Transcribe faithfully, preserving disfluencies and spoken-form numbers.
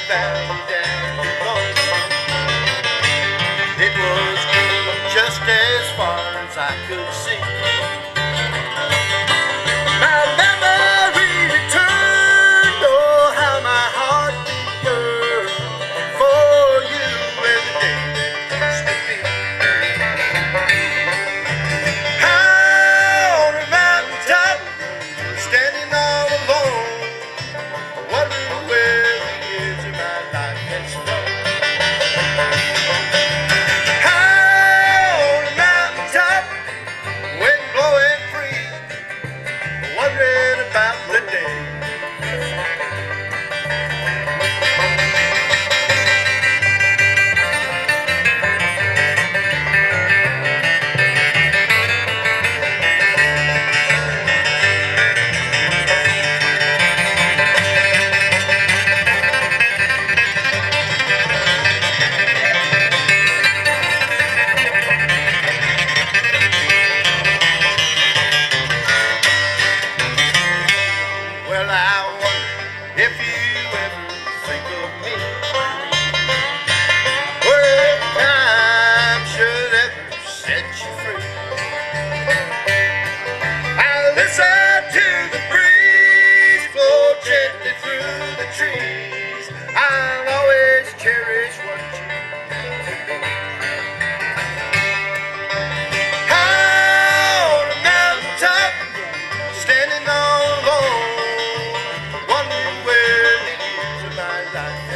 valley down below. It was green just as far as I could see. My memory returned, oh how my heart yearned for you and the day that used to be. High on a mountaintop, standing all alone, wondering where the years of my life has flown. High on a mountaintop, wind blowing free, wondering about the day. Well, I wonder if you ever think of me, or if time should ever set you free. I listen to the breeze blow gently through the trees. I'll always cherish what you meant to me. High on a mountaintop, standing all alone, wondering where the years of my life